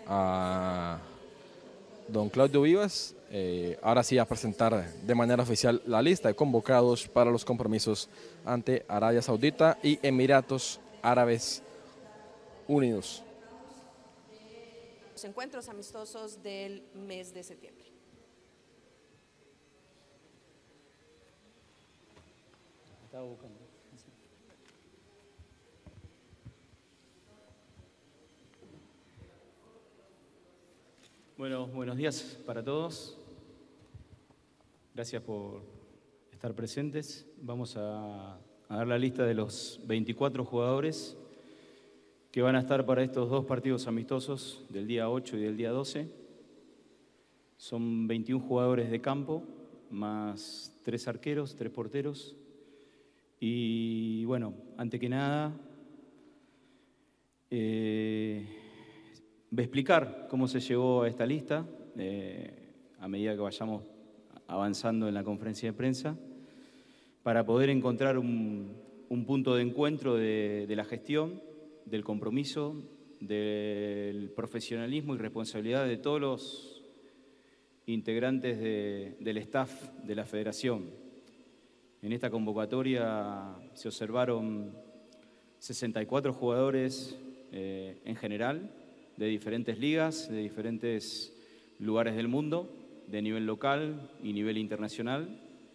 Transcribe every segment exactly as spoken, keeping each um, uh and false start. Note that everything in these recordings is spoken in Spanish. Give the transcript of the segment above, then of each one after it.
a don Claudio Vivas, eh, ahora sí a presentar de manera oficial la lista de convocados para los compromisos ante Arabia Saudita y Emiratos Árabes Unidos. Los encuentros amistosos del mes de septiembre. Estaba buscando. Bueno, buenos días para todos. Gracias por estar presentes. Vamos a, a dar la lista de los veinticuatro jugadores que van a estar para estos dos partidos amistosos del día ocho y del día doce. Son veintiún jugadores de campo, más tres arqueros, tres porteros. Y bueno, antes que nada, eh, voy a explicar cómo se llegó a esta lista eh, a medida que vayamos avanzando en la conferencia de prensa, para poder encontrar un, un punto de encuentro de, de la gestión, del compromiso, del profesionalismo y responsabilidad de todos los integrantes de, del staff de la federación. En esta convocatoria se observaron sesenta y cuatro jugadores eh, en general, de diferentes ligas, de diferentes lugares del mundo, de nivel local y nivel internacional.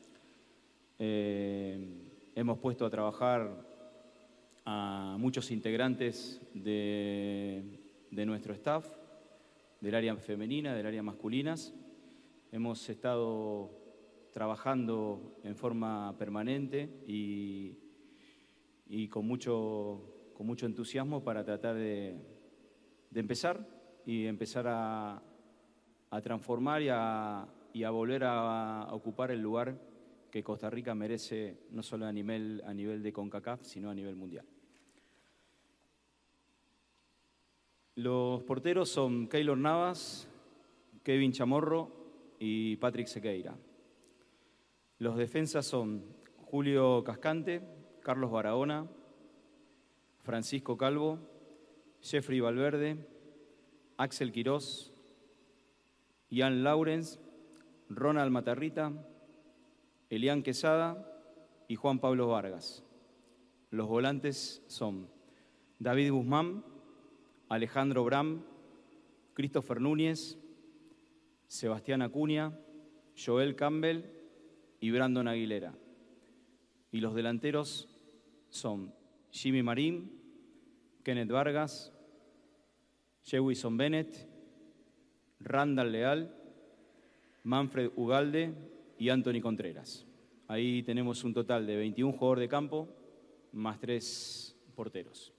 Eh, hemos puesto a trabajar a muchos integrantes de, de nuestro staff, del área femenina, del área masculinas. Hemos estado trabajando en forma permanente y, y con, mucho, con mucho entusiasmo para tratar de, de empezar y empezar a, a transformar y a, y a volver a, a ocupar el lugar que Costa Rica merece, no solo a nivel, a nivel de CONCACAF, sino a nivel mundial. Los porteros son Keylor Navas, Kevin Chamorro y Patrick Sequeira. Los defensas son Julio Cascante, Carlos Barahona, Francisco Calvo, Jeffrey Valverde, Axel Quirós, Ian Lawrence, Ronald Matarrita, Elian Quesada y Juan Pablo Vargas. Los volantes son David Guzmán, Alejandro Bram, Christopher Núñez, Sebastián Acuña, Joel Campbell y Brandon Aguilera. Y los delanteros son Jimmy Marín, Kenneth Vargas, Jewison Bennett, Randall Leal, Manfred Ugalde y Anthony Contreras. Ahí tenemos un total de veintiún jugadores de campo más tres porteros.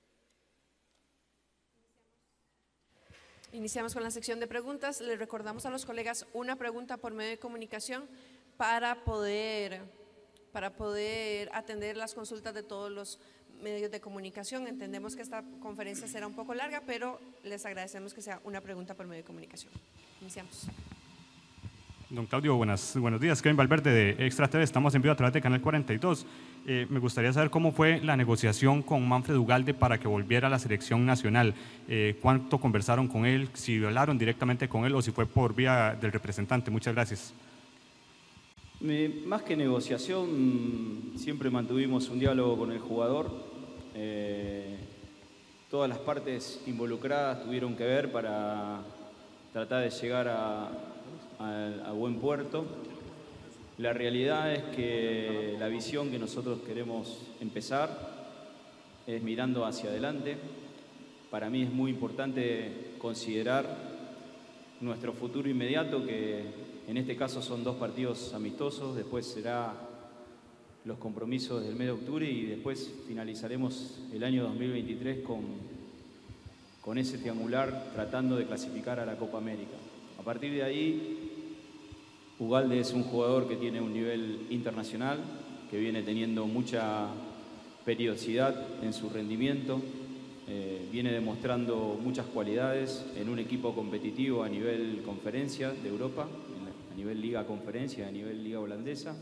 Iniciamos con la sección de preguntas. Les recordamos a los colegas una pregunta por medio de comunicación para poder, para poder atender las consultas de todos los medios de comunicación. Entendemos que esta conferencia será un poco larga, pero les agradecemos que sea una pregunta por medio de comunicación. Iniciamos. Don Claudio, buenas, buenos días. Kevin Valverde de Extra T V, estamos en vivo a través de Canal cuarenta y dos. Eh, me gustaría saber cómo fue la negociación con Manfred Ugalde para que volviera a la selección nacional. Eh, ¿Cuánto conversaron con él? Si hablaron directamente con él o si fue por vía del representante. Muchas gracias. Eh, más que negociación, siempre mantuvimos un diálogo con el jugador. Eh, todas las partes involucradas tuvieron que ver para tratar de llegar a, a, a buen puerto. La realidad es que la visión que nosotros queremos empezar es mirando hacia adelante. Para mí es muy importante considerar nuestro futuro inmediato, que en este caso son dos partidos amistosos, después será los compromisos del mes de octubre y después finalizaremos el año dos mil veintitrés con, con ese triangular tratando de clasificar a la Copa América. A partir de ahí, Ugalde es un jugador que tiene un nivel internacional, que viene teniendo mucha periodicidad en su rendimiento, eh, viene demostrando muchas cualidades en un equipo competitivo a nivel conferencia de Europa, a nivel Liga Conferencia, a nivel Liga Holandesa.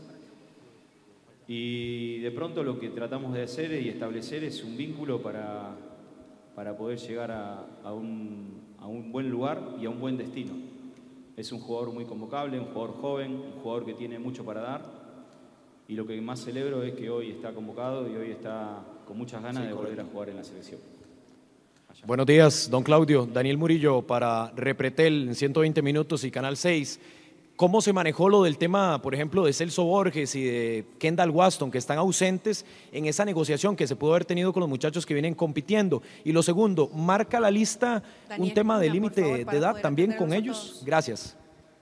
Y de pronto lo que tratamos de hacer y establecer es un vínculo para, para poder llegar a, a, un, a un buen lugar y a un buen destino. Es un jugador muy convocable, un jugador joven, un jugador que tiene mucho para dar, y lo que más celebro es que hoy está convocado y hoy está con muchas ganas sí, de volver a jugar en la selección. Allá. Buenos días, don Claudio. Daniel Murillo para Repretel en ciento veinte minutos y Canal seis. ¿Cómo se manejó lo del tema, por ejemplo, de Celso Borges y de Kendall Waston, que están ausentes en esa negociación que se pudo haber tenido con los muchachos que vienen compitiendo? Y lo segundo, ¿marca la lista Daniel, un tema de límite de edad también con ellos? Gracias.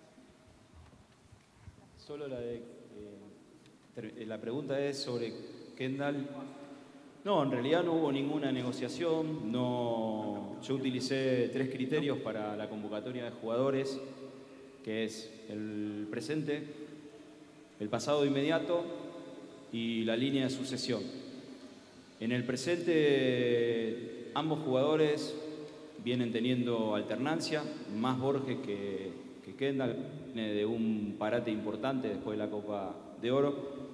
Solo la de... Eh, la pregunta es sobre Kendall. No, en realidad no hubo ninguna negociación. No, yo utilicé tres criterios para la convocatoria de jugadores, que es el presente, el pasado inmediato y la línea de sucesión. En el presente, ambos jugadores vienen teniendo alternancia, más Borges que, que Kendall, viene de un parate importante después de la Copa de Oro,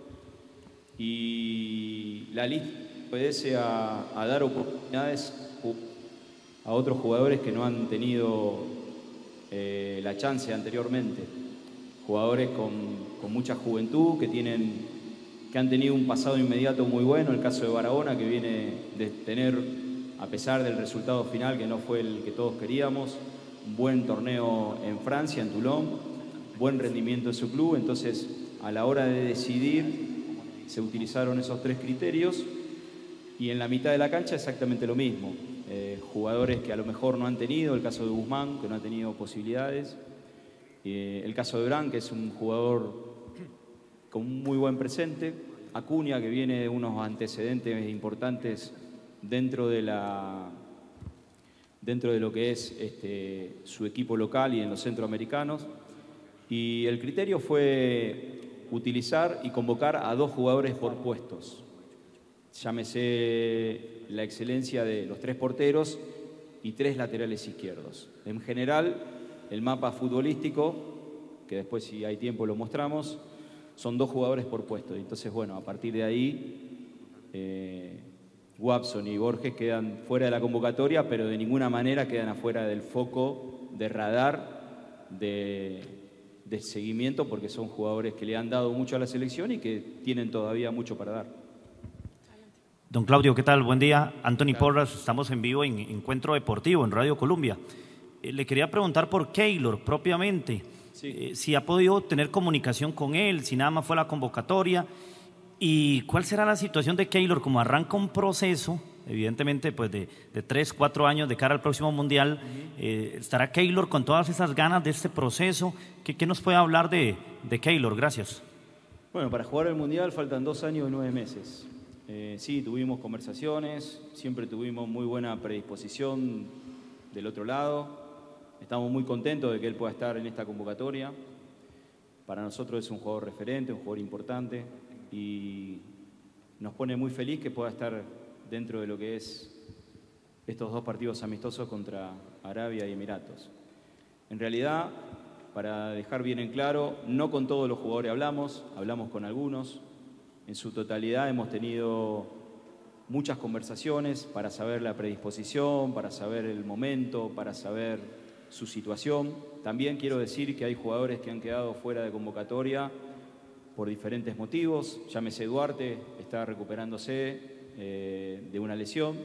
y la lista obedece a, a dar oportunidades a otros jugadores que no han tenido eh, la chance anteriormente. Jugadores con, con mucha juventud, que, tienen, que han tenido un pasado inmediato muy bueno, el caso de Barahona, que viene de tener, a pesar del resultado final que no fue el que todos queríamos, un buen torneo en Francia, en Toulon, buen rendimiento en su club. Entonces, a la hora de decidir, se utilizaron esos tres criterios, y en la mitad de la cancha exactamente lo mismo. Eh, jugadores que a lo mejor no han tenido, el caso de Guzmán, que no ha tenido posibilidades, eh, el caso de Bran, que es un jugador con un muy buen presente, Acuña, que viene de unos antecedentes importantes dentro de, la, dentro de lo que es este, su equipo local y en los centroamericanos, y el criterio fue utilizar y convocar a dos jugadores por puestos. Llámese la excelencia de los tres porteros y tres laterales izquierdos. En general, el mapa futbolístico, que después si hay tiempo lo mostramos, son dos jugadores por puesto. Entonces, bueno, a partir de ahí, eh, Watson y Borges quedan fuera de la convocatoria, pero de ninguna manera quedan afuera del foco de radar de, de seguimiento, porque son jugadores que le han dado mucho a la selección y que tienen todavía mucho para dar. Don Claudio, ¿qué tal? Buen día. Anthony Porras, estamos en vivo en Encuentro Deportivo, en Radio Colombia. Eh, le quería preguntar por Keylor propiamente, sí. eh, si ha podido tener comunicación con él, si nada más fue la convocatoria, y cuál será la situación de Keylor, como arranca un proceso, evidentemente pues de, de tres, cuatro años de cara al próximo Mundial. Uh-huh. eh, ¿Estará Keylor con todas esas ganas de este proceso? ¿Qué, qué nos puede hablar de, de Keylor? Gracias. Bueno, para jugar el Mundial faltan dos años y nueve meses. Eh, sí, tuvimos conversaciones, siempre tuvimos muy buena predisposición del otro lado. Estamos muy contentos de que él pueda estar en esta convocatoria. Para nosotros es un jugador referente, un jugador importante, y nos pone muy feliz que pueda estar dentro de lo que es estos dos partidos amistosos contra Arabia y Emiratos. En realidad, para dejar bien en claro, no con todos los jugadores hablamos, hablamos con algunos. En su totalidad hemos tenido muchas conversaciones para saber la predisposición, para saber el momento, para saber su situación. También quiero decir que hay jugadores que han quedado fuera de convocatoria por diferentes motivos. Llámese Duarte, está recuperándose eh, de una lesión,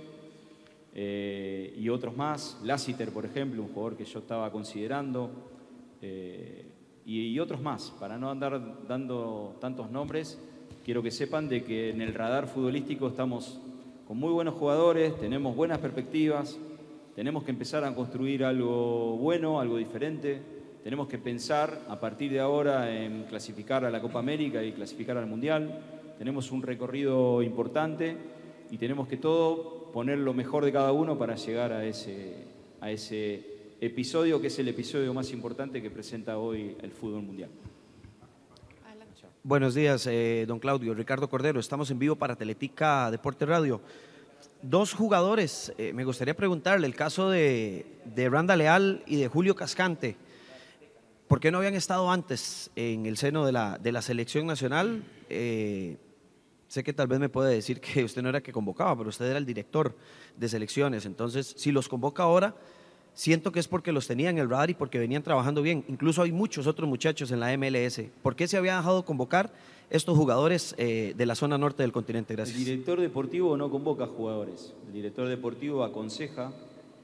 eh, y otros más. Lassiter, por ejemplo, un jugador que yo estaba considerando, eh, y, y otros más. Para no andar dando tantos nombres, quiero que sepan de que en el radar futbolístico estamos con muy buenos jugadores, tenemos buenas perspectivas, tenemos que empezar a construir algo bueno, algo diferente, tenemos que pensar a partir de ahora en clasificar a la Copa América y clasificar al Mundial. Tenemos un recorrido importante y tenemos que todo poner lo mejor de cada uno para llegar a ese, a ese episodio que es el episodio más importante que presenta hoy el fútbol mundial. Buenos días, eh, don Claudio. Ricardo Cordero, estamos en vivo para Teletica Deporte Radio. Dos jugadores, eh, me gustaría preguntarle, el caso de, de Randa Leal y de Julio Cascante. ¿Por qué no habían estado antes en el seno de la, de la selección nacional? Eh, sé que tal vez me puede decir que usted no era el que convocaba, pero usted era el director de selecciones. Entonces, si los convoca ahora, siento que es porque los tenía en el radar y porque venían trabajando bien. Incluso hay muchos otros muchachos en la M L S. ¿Por qué se había dejado convocar estos jugadores eh, de la zona norte del continente? Gracias. El director deportivo no convoca jugadores. El director deportivo aconseja,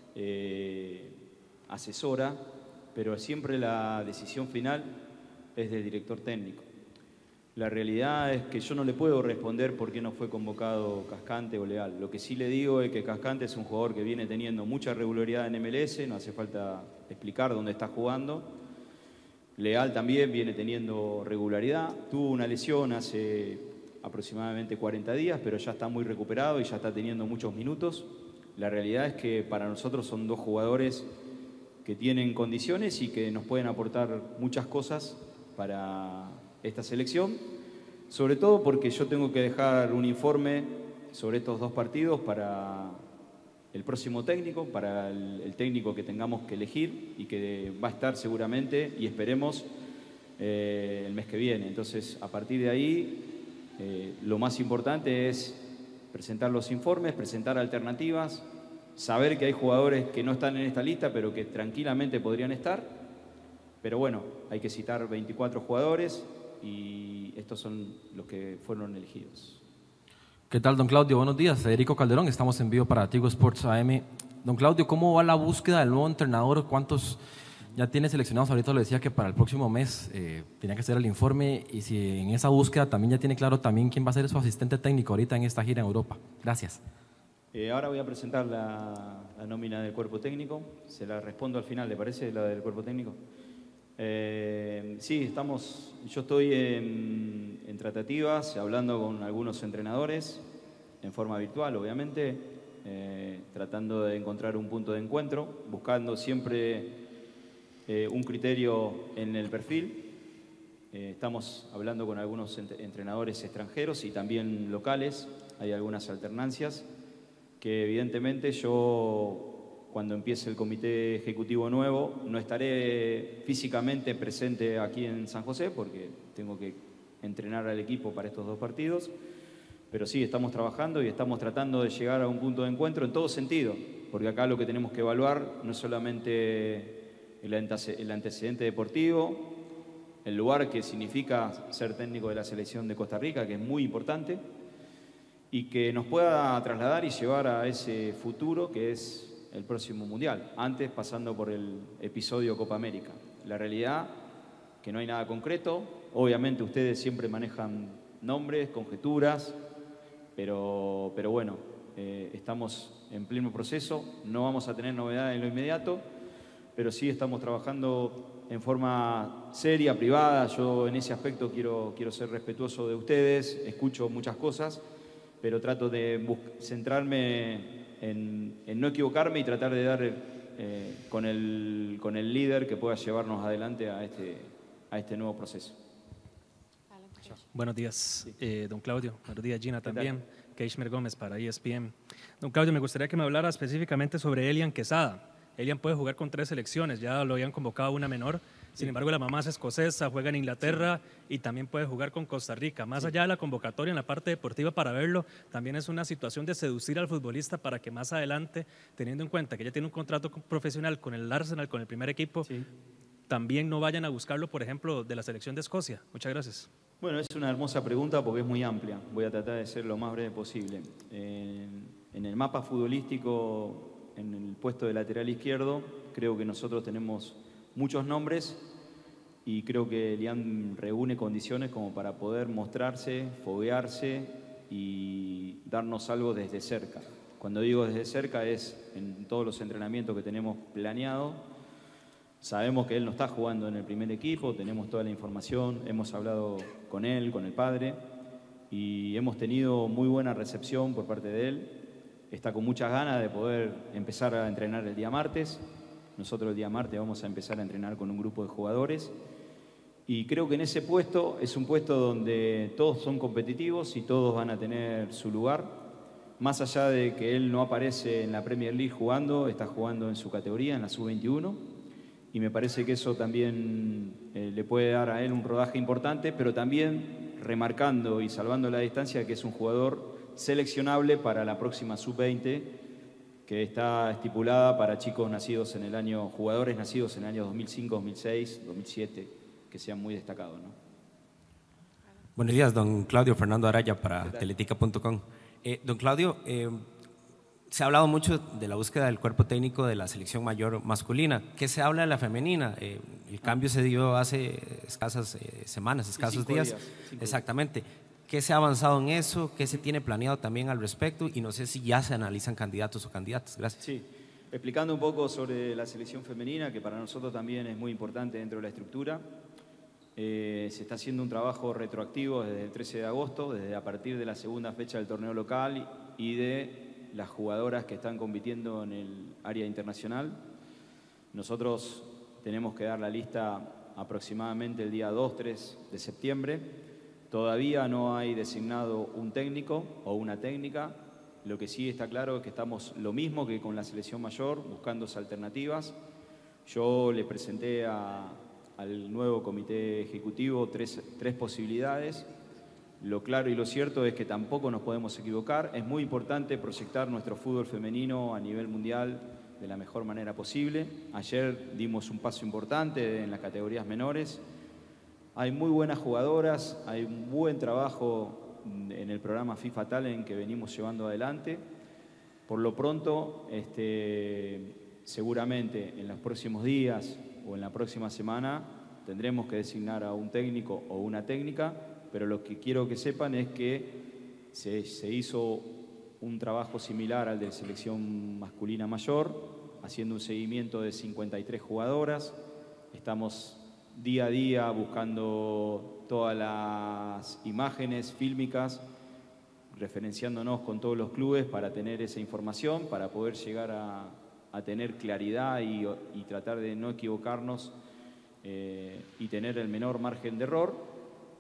eh, asesora, pero siempre la decisión final es del director técnico. La realidad es que yo no le puedo responder por qué no fue convocado Cascante o Leal. Lo que sí le digo es que Cascante es un jugador que viene teniendo mucha regularidad en M L S, no hace falta explicar dónde está jugando. Leal también viene teniendo regularidad. Tuvo una lesión hace aproximadamente cuarenta días, pero ya está muy recuperado y ya está teniendo muchos minutos. La realidad es que para nosotros son dos jugadores que tienen condiciones y que nos pueden aportar muchas cosas para esta selección, sobre todo porque yo tengo que dejar un informe sobre estos dos partidos para el próximo técnico, para el, el técnico que tengamos que elegir y que va a estar seguramente y esperemos eh, el mes que viene. Entonces, a partir de ahí, eh, lo más importante es presentar los informes, presentar alternativas, saber que hay jugadores que no están en esta lista, pero que tranquilamente podrían estar. Pero bueno, hay que citar veinticuatro jugadores y estos son los que fueron elegidos. ¿Qué tal, don Claudio? Buenos días. Federico Calderón, estamos en vivo para Tigo Sports A M. Don Claudio, ¿cómo va la búsqueda del nuevo entrenador? ¿Cuántos ya tiene seleccionados? Ahorita lo decía que para el próximo mes eh, tenía que hacer el informe, y si en esa búsqueda también ya tiene claro también quién va a ser su asistente técnico ahorita en esta gira en Europa. Gracias. Eh, ahora voy a presentar la, la nómina del cuerpo técnico. Se la respondo al final, ¿le parece, la del cuerpo técnico? Eh, sí, estamos, yo estoy en, en tratativas, hablando con algunos entrenadores, en forma virtual, obviamente, eh, tratando de encontrar un punto de encuentro, buscando siempre eh, un criterio en el perfil. Eh, estamos hablando con algunos ent- entrenadores extranjeros y también locales, hay algunas alternancias que evidentemente yo, cuando empiece el comité ejecutivo nuevo, no estaré físicamente presente aquí en San José porque tengo que entrenar al equipo para estos dos partidos, pero sí, estamos trabajando y estamos tratando de llegar a un punto de encuentro en todo sentido, porque acá lo que tenemos que evaluar no es solamente el antecedente deportivo, el lugar que significa ser técnico de la selección de Costa Rica, que es muy importante, y que nos pueda trasladar y llevar a ese futuro que es el próximo Mundial, antes pasando por el episodio Copa América. La realidad que no hay nada concreto, obviamente ustedes siempre manejan nombres, conjeturas, pero, pero bueno, eh, estamos en pleno proceso, no vamos a tener novedades en lo inmediato, pero sí estamos trabajando en forma seria, privada. Yo en ese aspecto quiero, quiero ser respetuoso de ustedes, escucho muchas cosas, pero trato de centrarme en, en no equivocarme y tratar de dar eh, con, el, con el líder que pueda llevarnos adelante a este, a este nuevo proceso. Buenos días, Sí. eh, don Claudio. Buenos días, Gina, ¿Qué también. Keishmer Gómez para E S P N. Don Claudio, me gustaría que me hablara específicamente sobre Elian Quesada. Elian puede jugar con tres selecciones, ya lo habían convocado a una menor. Sin embargo, la mamá es escocesa, juega en Inglaterra y también puede jugar con Costa Rica. Más allá de la convocatoria en la parte deportiva para verlo, también es una situación de seducir al futbolista para que más adelante, teniendo en cuenta que ya tiene un contrato profesional con el Arsenal, con el primer equipo, Sí. también no vayan a buscarlo, por ejemplo, de la selección de Escocia. Muchas gracias. Bueno, es una hermosa pregunta porque es muy amplia. Voy a tratar de ser lo más breve posible. En, en el mapa futbolístico, en el puesto de lateral izquierdo, creo que nosotros tenemos muchos nombres y creo que Elian reúne condiciones como para poder mostrarse, foguearse y darnos algo desde cerca. Cuando digo desde cerca es en todos los entrenamientos que tenemos planeado. Sabemos que él no está jugando en el primer equipo, tenemos toda la información, hemos hablado con él, con el padre, y hemos tenido muy buena recepción por parte de él. Está con muchas ganas de poder empezar a entrenar el día martes. Nosotros el día martes vamos a empezar a entrenar con un grupo de jugadores. Y creo que en ese puesto es un puesto donde todos son competitivos y todos van a tener su lugar. Más allá de que él no aparece en la Premier League jugando, está jugando en su categoría, en la sub veintiuno. Y me parece que eso también eh, le puede dar a él un rodaje importante, pero también remarcando y salvando la distancia que es un jugador seleccionable para la próxima sub veinte que está estipulada para chicos nacidos en el año, jugadores nacidos en el año dos mil cinco, dos mil seis, dos mil siete, que sean muy destacados, ¿no? Buenos días, don Claudio. Fernando Araya para teletica punto com. Eh, don Claudio, eh, se ha hablado mucho de la búsqueda del cuerpo técnico de la selección mayor masculina. ¿Qué se habla de la femenina? Eh, el cambio se dio hace escasas eh, semanas, escasos cinco días. días, cinco Exactamente. ¿Qué se ha avanzado en eso? ¿Qué se tiene planeado también al respecto? Y no sé si ya se analizan candidatos o candidatas. Gracias. Sí, explicando un poco sobre la selección femenina, que para nosotros también es muy importante dentro de la estructura. Eh, se está haciendo un trabajo retroactivo desde el trece de agosto, desde a partir de la segunda fecha del torneo local y de las jugadoras que están compitiendo en el área internacional. Nosotros tenemos que dar la lista aproximadamente el día dos, tres de septiembre. Todavía no hay designado un técnico o una técnica. Lo que sí está claro es que estamos lo mismo que con la selección mayor, buscando alternativas. Yo le presenté a, al nuevo comité ejecutivo tres, tres posibilidades. Lo claro y lo cierto es que tampoco nos podemos equivocar. Es muy importante proyectar nuestro fútbol femenino a nivel mundial de la mejor manera posible. Ayer dimos un paso importante en las categorías menores. Hay muy buenas jugadoras, hay un buen trabajo en el programa FIFA Talent que venimos llevando adelante. Por lo pronto, este, seguramente en los próximos días o en la próxima semana tendremos que designar a un técnico o una técnica, pero lo que quiero que sepan es que se, se hizo un trabajo similar al de selección masculina mayor, haciendo un seguimiento de cincuenta y tres jugadoras. Estamos día a día buscando todas las imágenes fílmicas, referenciándonos con todos los clubes para tener esa información, para poder llegar a, a tener claridad y, y tratar de no equivocarnos eh, y tener el menor margen de error.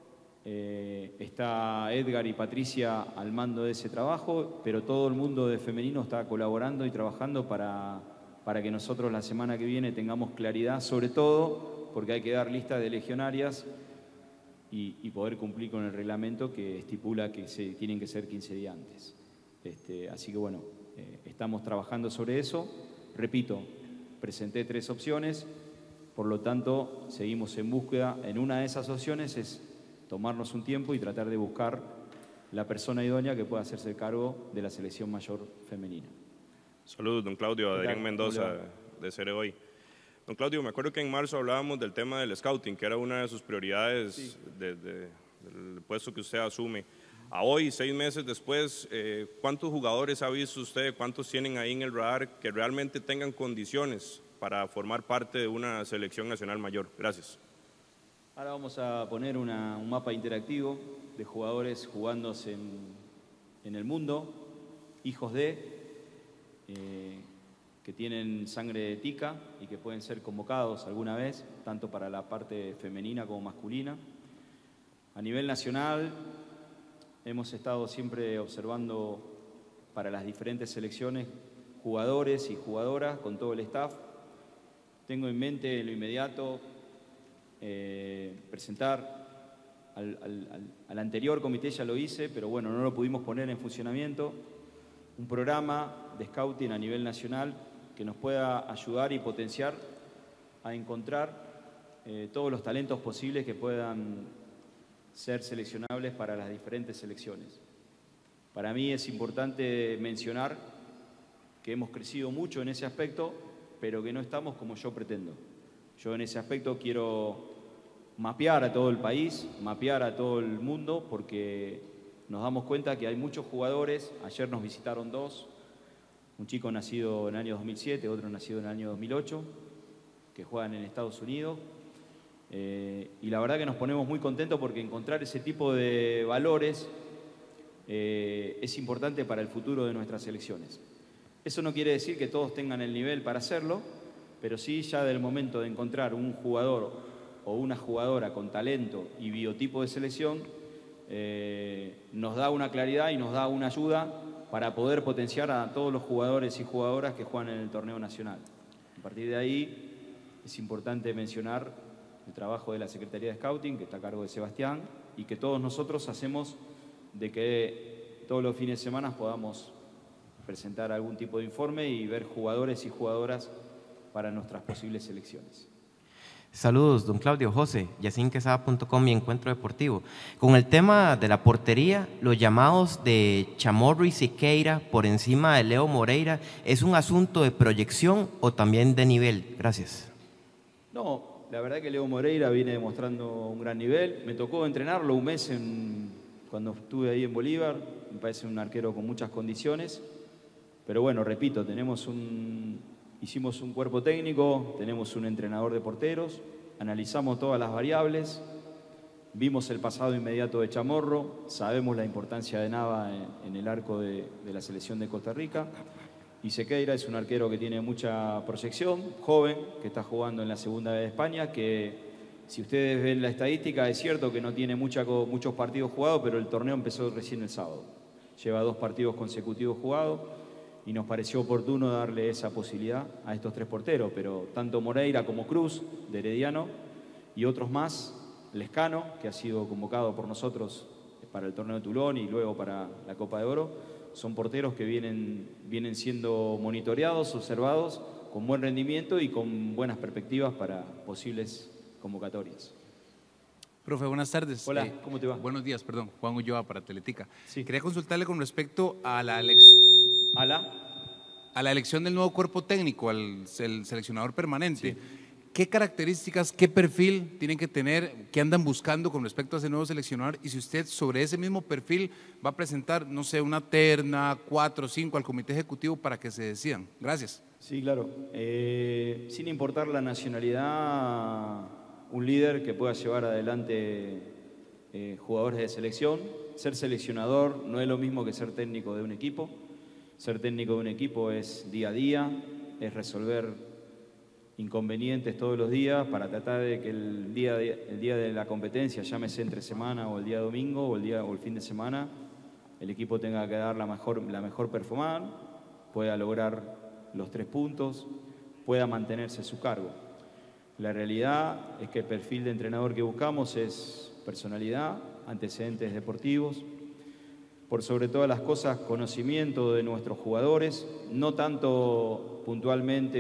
Eh, está Edgar y Patricia al mando de ese trabajo, pero todo el mundo de femenino está colaborando y trabajando para, para que nosotros la semana que viene tengamos claridad, sobre todo porque hay que dar lista de legionarias y, y poder cumplir con el reglamento que estipula que se, tienen que ser quince días antes. Este, así que bueno, eh, estamos trabajando sobre eso. Repito, presenté tres opciones, por lo tanto seguimos en búsqueda. En una de esas opciones es tomarnos un tiempo y tratar de buscar la persona idónea que pueda hacerse cargo de la selección mayor femenina. Saludos, don Claudio. Adrián Mendoza, Hola. de Cere Hoy. Don Claudio, me acuerdo que en marzo hablábamos del tema del scouting, que era una de sus prioridades sí. de, de, del puesto que usted asume. A hoy, seis meses después, eh, ¿cuántos jugadores ha visto usted? ¿Cuántos tienen ahí en el radar que realmente tengan condiciones para formar parte de una selección nacional mayor? Gracias. Ahora vamos a poner una, un mapa interactivo de jugadores jugándose en, en el mundo, hijos de, eh, que tienen sangre de tica y que pueden ser convocados alguna vez, tanto para la parte femenina como masculina. A nivel nacional, hemos estado siempre observando para las diferentes selecciones jugadores y jugadoras con todo el staff. Tengo en mente en lo inmediato Eh, presentar al, al, al, al anterior comité, ya lo hice, pero bueno, no lo pudimos poner en funcionamiento, un programa de scouting a nivel nacional que nos pueda ayudar y potenciar a encontrar eh, todos los talentos posibles que puedan ser seleccionables para las diferentes selecciones. Para mí es importante mencionar que hemos crecido mucho en ese aspecto, pero que no estamos como yo pretendo. Yo en ese aspecto quiero mapear a todo el país, mapear a todo el mundo, porque nos damos cuenta que hay muchos jugadores. Ayer nos visitaron dos, un chico nacido en el año dos mil siete, otro nacido en el año dos mil ocho, que juegan en Estados Unidos. Eh, y la verdad que nos ponemos muy contentos porque encontrar ese tipo de valores eh, es importante para el futuro de nuestras selecciones. Eso no quiere decir que todos tengan el nivel para hacerlo, pero sí ya del momento de encontrar un jugador o una jugadora con talento y biotipo de selección, eh, nos da una claridad y nos da una ayuda para poder potenciar a todos los jugadores y jugadoras que juegan en el torneo nacional. A partir de ahí es importante mencionar el trabajo de la Secretaría de Scouting, que está a cargo de Sebastián, y que todos nosotros hacemos de que todos los fines de semana podamos presentar algún tipo de informe y ver jugadores y jugadoras para nuestras posibles selecciones. Saludos, don Claudio. José, yacin quesada punto com y Encuentro Deportivo. Con el tema de la portería, los llamados de Chamorro y Siqueira por encima de Leo Moreira, ¿es un asunto de proyección o también de nivel? Gracias. No, la verdad que Leo Moreira viene demostrando un gran nivel. Me tocó entrenarlo un mes en, cuando estuve ahí en Bolívar. Me parece un arquero con muchas condiciones. Pero bueno, repito, tenemos un, hicimos un cuerpo técnico, tenemos un entrenador de porteros, analizamos todas las variables, vimos el pasado inmediato de Chamorro, sabemos la importancia de Nava en, en el arco de, de la selección de Costa Rica. Y Sequeira es un arquero que tiene mucha proyección, joven, que está jugando en la segunda de España, que si ustedes ven la estadística es cierto que no tiene mucha, muchos partidos jugados, pero el torneo empezó recién el sábado. Lleva dos partidos consecutivos jugados y nos pareció oportuno darle esa posibilidad a estos tres porteros, pero tanto Moreira como Cruz, de Herediano, y otros más, Lescano, que ha sido convocado por nosotros para el torneo de Toulon y luego para la Copa de Oro, son porteros que vienen, vienen siendo monitoreados, observados, con buen rendimiento y con buenas perspectivas para posibles convocatorias. Profe, buenas tardes. Hola, eh, ¿cómo te va? Buenos días, perdón. Juan Ulloa para Teletica. Sí. Quería consultarle con respecto a la elección... ¿A la? A la elección del nuevo cuerpo técnico, al el seleccionador permanente. Sí. ¿Qué características, qué perfil tienen que tener, qué andan buscando con respecto a ese nuevo seleccionador? Y si usted sobre ese mismo perfil va a presentar, no sé, una terna, cuatro o cinco al comité ejecutivo para que se decidan. Gracias. Sí, claro. Eh, sin importar la nacionalidad, un líder que pueda llevar adelante eh, jugadores de selección. Ser seleccionador no es lo mismo que ser técnico de un equipo. Ser técnico de un equipo es día a día, es resolver inconvenientes todos los días para tratar de que el día de, el día de la competencia, llámese entre semana o el día domingo o el, día, o el fin de semana, el equipo tenga que dar la mejor, la mejor performance, pueda lograr los tres puntos, pueda mantenerse su cargo. La realidad es que el perfil de entrenador que buscamos es personalidad, antecedentes deportivos, por sobre todas las cosas, conocimiento de nuestros jugadores, no tanto puntualmente,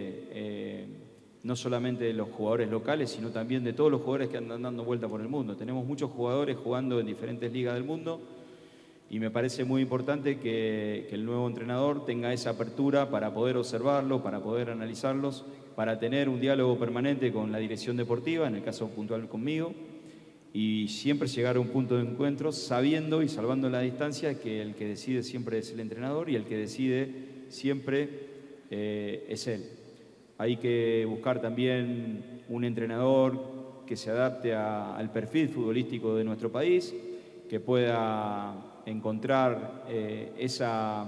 eh, no solamente de los jugadores locales, sino también de todos los jugadores que andan dando vuelta por el mundo. Tenemos muchos jugadores jugando en diferentes ligas del mundo y me parece muy importante que, que el nuevo entrenador tenga esa apertura para poder observarlos, para poder analizarlos, para tener un diálogo permanente con la dirección deportiva, en el caso puntual conmigo, y siempre llegar a un punto de encuentro sabiendo y salvando la distancia que el que decide siempre es el entrenador y el que decide siempre eh, es él. Hay que buscar también un entrenador que se adapte a, al perfil futbolístico de nuestro país, que pueda encontrar eh, esa,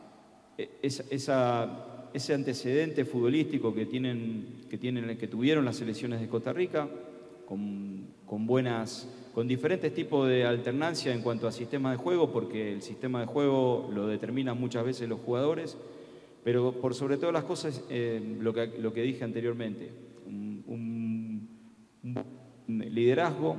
esa, esa, ese antecedente futbolístico que, tienen, que, tienen, que tuvieron las selecciones de Costa Rica, con, con, buenas, con diferentes tipos de alternancia en cuanto a sistema de juego, porque el sistema de juego lo determinan muchas veces los jugadores, pero por sobre todas las cosas, eh, lo, que, lo que dije anteriormente, un, un, un liderazgo,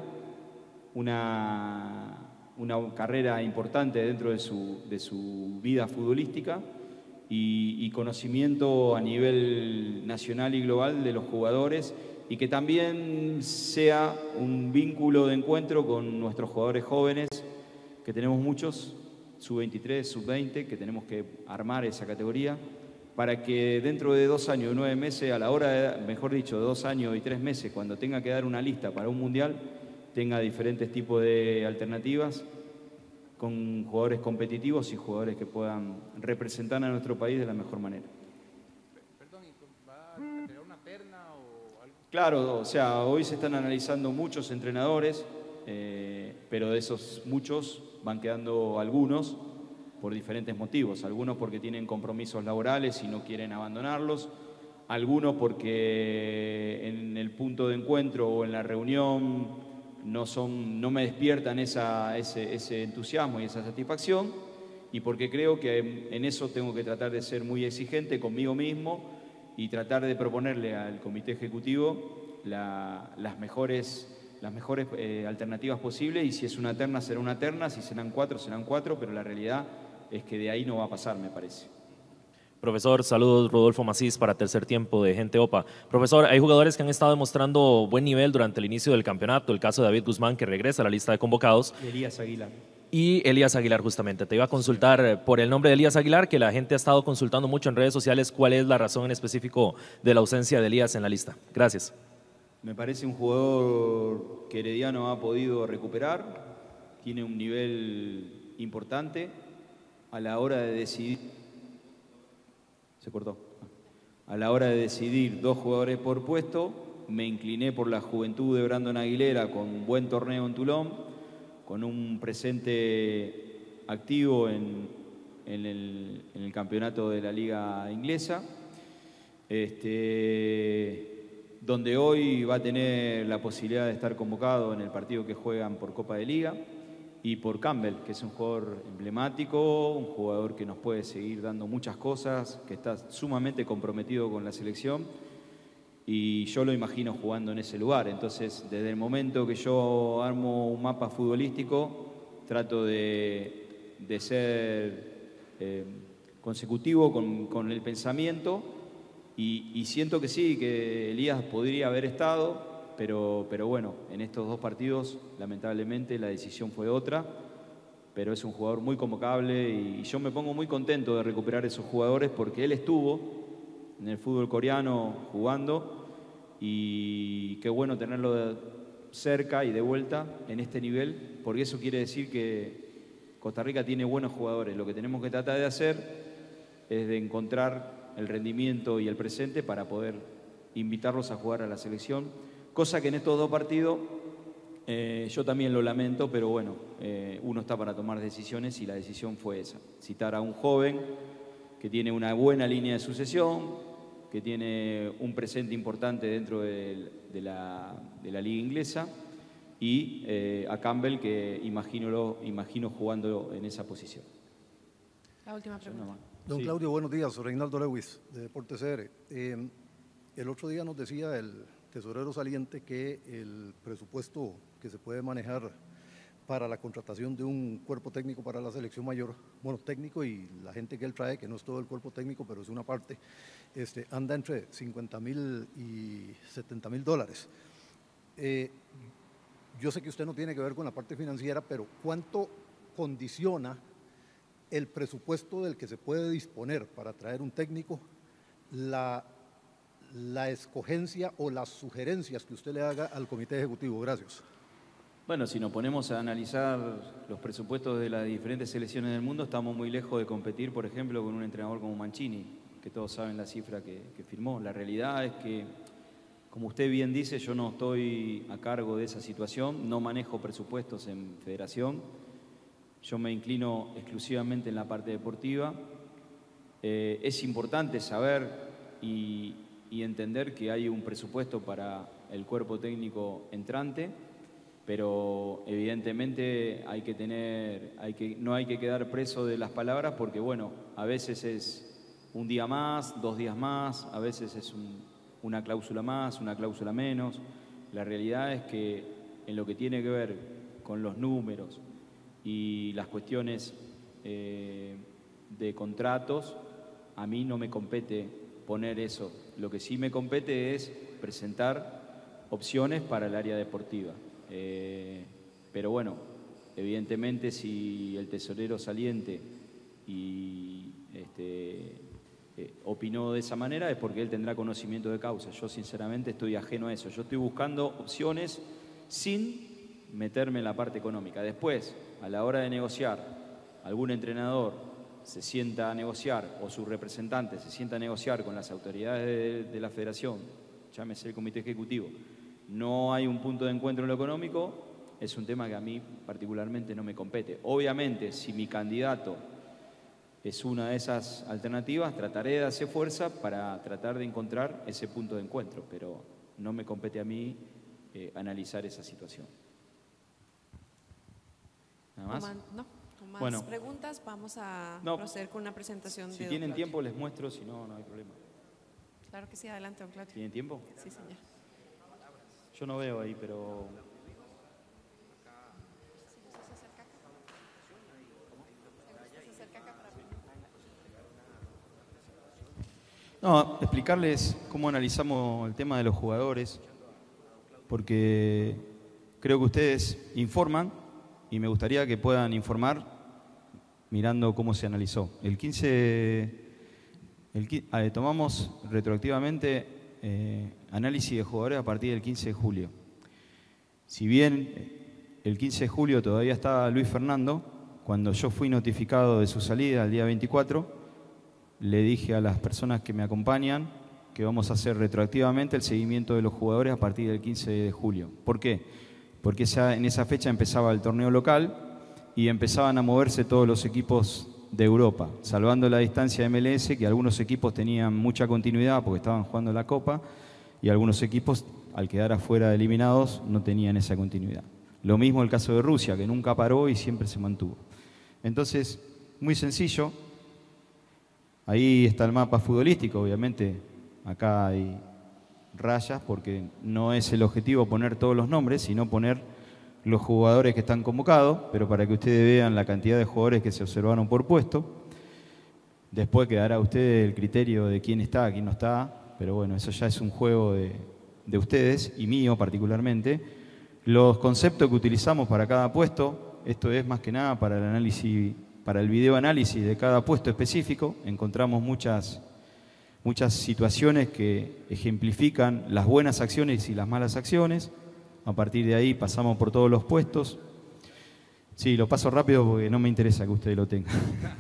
una, una carrera importante dentro de su, de su vida futbolística y, y conocimiento a nivel nacional y global de los jugadores, y que también sea un vínculo de encuentro con nuestros jugadores jóvenes, que tenemos muchos, sub veintitrés, sub veinte, que tenemos que armar esa categoría, para que dentro de dos años y nueve meses, a la hora, de, mejor dicho, de dos años y tres meses, cuando tenga que dar una lista para un mundial, tenga diferentes tipos de alternativas, con jugadores competitivos y jugadores que puedan representar a nuestro país de la mejor manera. Claro, o sea, hoy se están analizando muchos entrenadores, eh, pero de esos muchos van quedando algunos por diferentes motivos. Algunos porque tienen compromisos laborales y no quieren abandonarlos. Algunos porque en el punto de encuentro o en la reunión no, son, no me despiertan esa, ese, ese entusiasmo y esa satisfacción. Y porque creo que en eso tengo que tratar de ser muy exigente conmigo mismo y tratar de proponerle al comité ejecutivo la, las mejores, las mejores eh, alternativas posibles, y si es una terna será una terna, si serán cuatro serán cuatro, pero la realidad es que de ahí no va a pasar, me parece. Profesor, saludos, Rodolfo Macís para Tercer Tiempo de Gente Opa. Profesor, hay jugadores que han estado demostrando buen nivel durante el inicio del campeonato, el caso de David Guzmán, que regresa a la lista de convocados. Elías Aguilar. Y Elías Aguilar, justamente. Te iba a consultar por el nombre de Elías Aguilar, que la gente ha estado consultando mucho en redes sociales. ¿Cuál es la razón en específico de la ausencia de Elías en la lista? Gracias. Me parece un jugador que Herediano ha podido recuperar, tiene un nivel importante a la hora de decidir. Se cortó. A la hora de decidir dos jugadores por puesto, me incliné por la juventud de Brandon Aguilera con un buen torneo en Toulon, con un presente activo en, en, el, en el campeonato de la liga inglesa, este, donde hoy va a tener la posibilidad de estar convocado en el partido que juegan por Copa de Liga, y por Campbell, que es un jugador emblemático, un jugador que nos puede seguir dando muchas cosas, que está sumamente comprometido con la selección, y yo lo imagino jugando en ese lugar. Entonces, desde el momento que yo armo un mapa futbolístico, trato de, de ser eh, consecutivo con, con el pensamiento, y, y siento que sí, que Elías podría haber estado, Pero, pero bueno, en estos dos partidos lamentablemente la decisión fue otra, pero es un jugador muy convocable y yo me pongo muy contento de recuperar esos jugadores porque él estuvo en el fútbol coreano jugando y qué bueno tenerlo de cerca y de vuelta en este nivel, porque eso quiere decir que Costa Rica tiene buenos jugadores. Lo que tenemos que tratar de hacer es de encontrar el rendimiento y el presente para poder invitarlos a jugar a la selección. Cosa que en estos dos partidos eh, yo también lo lamento, pero bueno, eh, uno está para tomar decisiones y la decisión fue esa. Citar a un joven que tiene una buena línea de sucesión, que tiene un presente importante dentro de, de, la, de la liga inglesa, y eh, a Campbell, que imagino, lo, imagino jugando en esa posición. La última pregunta. Don Sí. Claudio, buenos días. Soy Reinaldo Lewis, de Deportes C R. Eh, el otro día nos decía el tesorero saliente que el presupuesto que se puede manejar para la contratación de un cuerpo técnico para la selección mayor, bueno, técnico y la gente que él trae, que no es todo el cuerpo técnico, pero es una parte, este, anda entre cincuenta mil y setenta mil dólares. Eh, yo sé que usted no tiene que ver con la parte financiera, pero ¿cuánto condiciona el presupuesto del que se puede disponer para traer un técnico la la escogencia o las sugerencias que usted le haga al comité ejecutivo? Gracias. Bueno, si nos ponemos a analizar los presupuestos de las diferentes selecciones del mundo, estamos muy lejos de competir, por ejemplo, con un entrenador como Mancini, que todos saben la cifra que, que firmó. La realidad es que, como usted bien dice, yo no estoy a cargo de esa situación, no manejo presupuestos en federación, yo me inclino exclusivamente en la parte deportiva. Eh, es importante saber y y entender que hay un presupuesto para el cuerpo técnico entrante, pero evidentemente hay que tener, hay que, no hay que quedar preso de las palabras porque, bueno, a veces es un día más, dos días más, a veces es un, una cláusula más, una cláusula menos. La realidad es que en lo que tiene que ver con los números y las cuestiones eh, de contratos, a mí no me compete poner eso. Lo que sí me compete es presentar opciones para el área deportiva. Eh, pero bueno, evidentemente si el tesorero saliente y, este, eh, opinó de esa manera es porque él tendrá conocimiento de causa. Yo sinceramente estoy ajeno a eso. Yo estoy buscando opciones sin meterme en la parte económica. Después, a la hora de negociar, algún entrenador se sienta a negociar o su representante se sienta a negociar con las autoridades de, de la federación, llámese el comité ejecutivo, no hay un punto de encuentro en lo económico, es un tema que a mí particularmente no me compete. Obviamente, si mi candidato es una de esas alternativas, trataré de hacer fuerza para tratar de encontrar ese punto de encuentro, pero no me compete a mí eh, analizar esa situación. ¿Nada más? No. Más bueno, preguntas, vamos a no, proceder con una presentación. Si de tienen don tiempo les muestro, si no, no hay problema. Claro que sí, adelante, don Claudio. ¿Tienen tiempo? Sí, señor. Yo no veo ahí, pero... Se acerca acá para No, explicarles cómo analizamos el tema de los jugadores, porque creo que ustedes informan y me gustaría que puedan informar mirando cómo se analizó. El quince, el, eh, tomamos retroactivamente eh, análisis de jugadores a partir del quince de julio. Si bien el quince de julio todavía estaba Luis Fernando, cuando yo fui notificado de su salida el día veinticuatro, le dije a las personas que me acompañan que vamos a hacer retroactivamente el seguimiento de los jugadores a partir del quince de julio. ¿Por qué? Porque esa, en esa fecha empezaba el torneo local y empezaban a moverse todos los equipos de Europa, salvando la distancia de M L S, que algunos equipos tenían mucha continuidad porque estaban jugando la Copa y algunos equipos, al quedar afuera eliminados, no tenían esa continuidad. Lo mismo el caso de Rusia, que nunca paró y siempre se mantuvo. Entonces, muy sencillo. Ahí está el mapa futbolístico, obviamente. Acá hay rayas porque no es el objetivo poner todos los nombres, sino poner los jugadores que están convocados, pero para que ustedes vean la cantidad de jugadores que se observaron por puesto. Después quedará a ustedes el criterio de quién está, quién no está, pero bueno, eso ya es un juego de, de ustedes y mío particularmente. Los conceptos que utilizamos para cada puesto, esto es más que nada para el análisis, para el video análisis de cada puesto específico. Encontramos muchas, muchas situaciones que ejemplifican las buenas acciones y las malas acciones. A partir de ahí pasamos por todos los puestos. Sí, lo paso rápido porque no me interesa que ustedes lo tengan.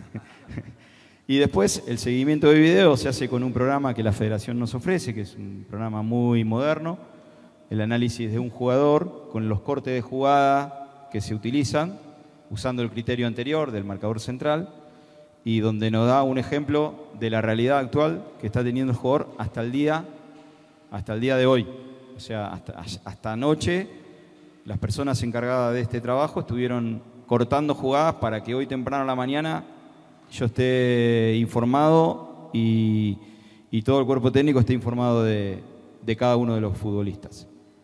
Y después el seguimiento de video se hace con un programa que la Federación nos ofrece, que es un programa muy moderno. El análisis de un jugador con los cortes de jugada que se utilizan, usando el criterio anterior del marcador central, y donde nos da un ejemplo de la realidad actual que está teniendo el jugador hasta el día, hasta el día de hoy. O sea, hasta, hasta anoche las personas encargadas de este trabajo estuvieron cortando jugadas para que hoy temprano a la mañana yo esté informado y, y todo el cuerpo técnico esté informado de, de cada uno de los futbolistas.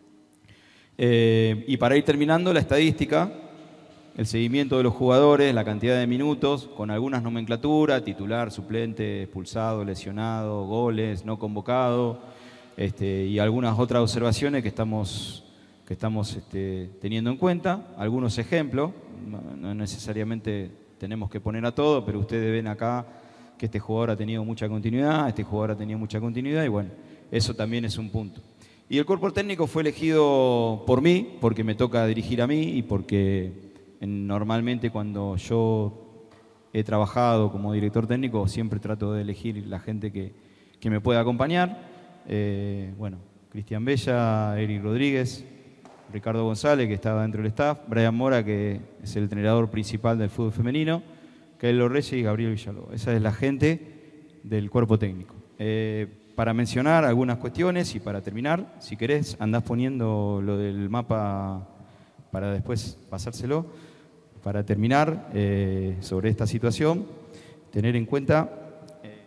Eh, y para ir terminando, la estadística, el seguimiento de los jugadores, la cantidad de minutos, con algunas nomenclaturas, titular, suplente, expulsado, lesionado, goles, no convocado, este, y algunas otras observaciones que estamos, que estamos este, teniendo en cuenta. Algunos ejemplos, no, no necesariamente tenemos que poner a todo, pero ustedes ven acá que este jugador ha tenido mucha continuidad, este jugador ha tenido mucha continuidad, y bueno, eso también es un punto. Y el cuerpo técnico fue elegido por mí, porque me toca dirigir a mí y porque normalmente cuando yo he trabajado como director técnico siempre trato de elegir la gente que, que me pueda acompañar. Eh, bueno, Cristian Bella, Eric Rodríguez, Ricardo González, que estaba dentro del staff, Brian Mora, que es el entrenador principal del fútbol femenino, Kaelo Reyes y Gabriel Villalobos. Esa es la gente del cuerpo técnico. Eh, Para mencionar algunas cuestiones y para terminar, si querés, andás poniendo lo del mapa para después pasárselo. Para terminar, eh, sobre esta situación, tener en cuenta, eh,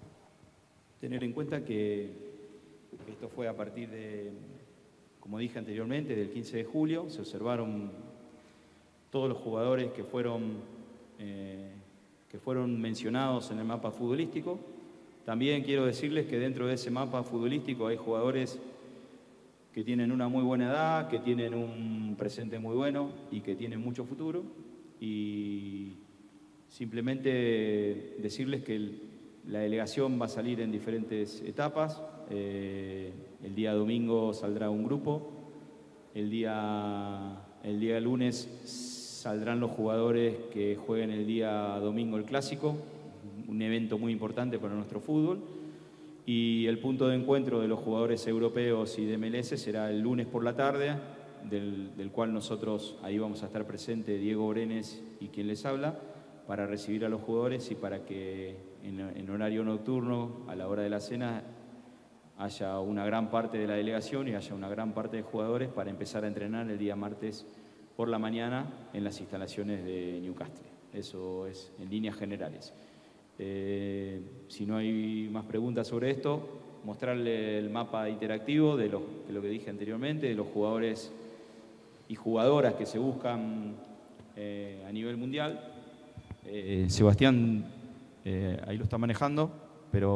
tener en cuenta que esto fue a partir de, como dije anteriormente, del quince de julio. Se observaron todos los jugadores que fueron, eh, que fueron mencionados en el mapa futbolístico. También quiero decirles que dentro de ese mapa futbolístico hay jugadores que tienen una muy buena edad, que tienen un presente muy bueno y que tienen mucho futuro. Y simplemente decirles que el, la delegación va a salir en diferentes etapas. Eh, el día domingo saldrá un grupo, el día, el día lunes saldrán los jugadores que jueguen el día domingo el clásico, un evento muy importante para nuestro fútbol, y el punto de encuentro de los jugadores europeos y de M L S será el lunes por la tarde, del, del cual nosotros ahí vamos a estar presentes Diego Brenes y quien les habla, para recibir a los jugadores y para que en, en horario nocturno, a la hora de la cena, haya una gran parte de la delegación y haya una gran parte de jugadores para empezar a entrenar el día martes por la mañana en las instalaciones de Newcastle. Eso es en líneas generales. Eh, si no hay más preguntas sobre esto, mostrarle el mapa interactivo de lo, de lo que dije anteriormente, de los jugadores y jugadoras que se buscan eh, a nivel mundial. Eh, Sebastián eh, ahí lo está manejando, pero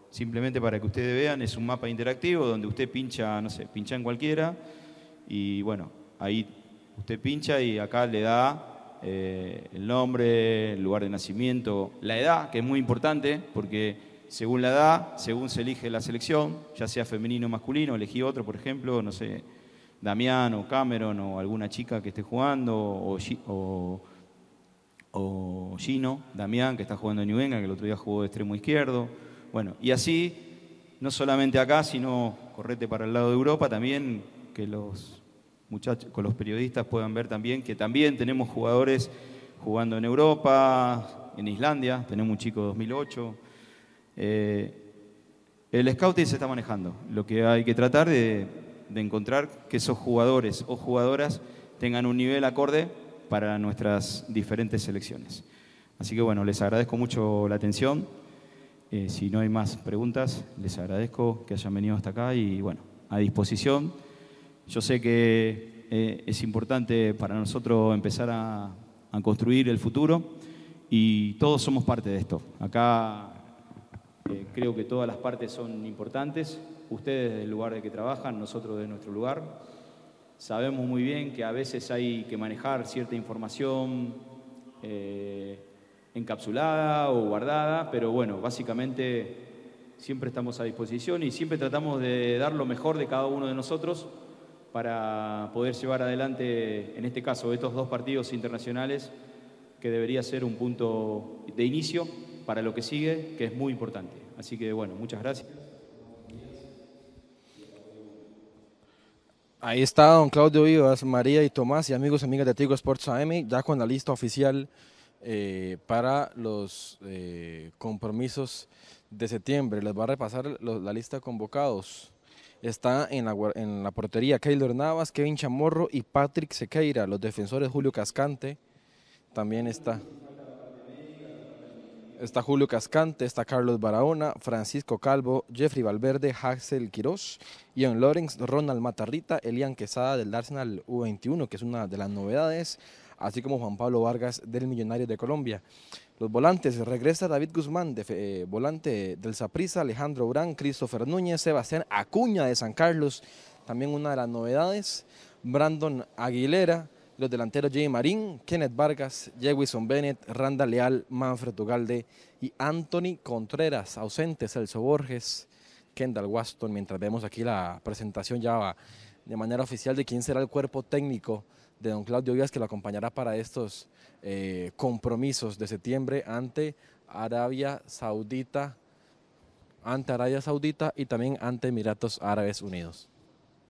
simplemente para que ustedes vean, es un mapa interactivo donde usted pincha, no sé, pincha en cualquiera y bueno, ahí usted pincha y acá le da eh, el nombre, el lugar de nacimiento, la edad, que es muy importante porque según la edad, según se elige la selección, ya sea femenino o masculino, elegí otro, por ejemplo, no sé, Damián o Cameron o alguna chica que esté jugando o, o, o Gino, Damián, que está jugando en New England, que el otro día jugó de extremo izquierdo. Bueno, y así, no solamente acá, sino correte para el lado de Europa, también que los muchachos, con los periodistas puedan ver también que también tenemos jugadores jugando en Europa, en Islandia, tenemos un chico de dos mil ocho. Eh, el scouting se está manejando. Lo que hay que tratar de, de encontrar que esos jugadores o jugadoras tengan un nivel acorde para nuestras diferentes selecciones. Así que bueno, les agradezco mucho la atención. Eh, si no hay más preguntas, les agradezco que hayan venido hasta acá y bueno, a disposición. Yo sé que eh, es importante para nosotros empezar a, a construir el futuro y todos somos parte de esto. Acá eh, creo que todas las partes son importantes. Ustedes del lugar de que trabajan, nosotros de nuestro lugar. Sabemos muy bien que a veces hay que manejar cierta información eh, encapsulada o guardada, pero bueno, básicamente siempre estamos a disposición y siempre tratamos de dar lo mejor de cada uno de nosotros para poder llevar adelante, en este caso, estos dos partidos internacionales, que debería ser un punto de inicio para lo que sigue, que es muy importante. Así que bueno, muchas gracias. Ahí está don Claudio Vivas, María y Tomás y amigos y amigas de Tigo Sports A M, ya con la lista oficial eh, para los eh, compromisos de septiembre. Les va a repasar los, la lista de convocados. Está en la, en la portería Keylor Navas, Kevin Chamorro y Patrick Sequeira. Los defensores Julio Cascante, también está. Está Julio Cascante, está Carlos Barahona, Francisco Calvo, Jeffrey Valverde, Haxel Quiroz, Ian Lawrence, Ronald Matarrita, Elian Quesada del Arsenal U veintiuno, que es una de las novedades, así como Juan Pablo Vargas del Millonarios de Colombia. Los volantes, regresa David Guzmán, de, eh, volante del Saprissa, Alejandro Urán, Christopher Núñez, Sebastián Acuña de San Carlos, también una de las novedades, Brandon Aguilera, los delanteros Jay Marín, Kenneth Vargas, Jewison Bennett, Randa Leal, Manfred Ugalde y Anthony Contreras, ausentes Celso Borges, Kendall Waston, mientras vemos aquí la presentación ya de manera oficial de quién será el cuerpo técnico de don Claudio Vivas que lo acompañará para estos eh, compromisos de septiembre ante Arabia Saudita, ante Arabia Saudita y también ante Emiratos Árabes Unidos.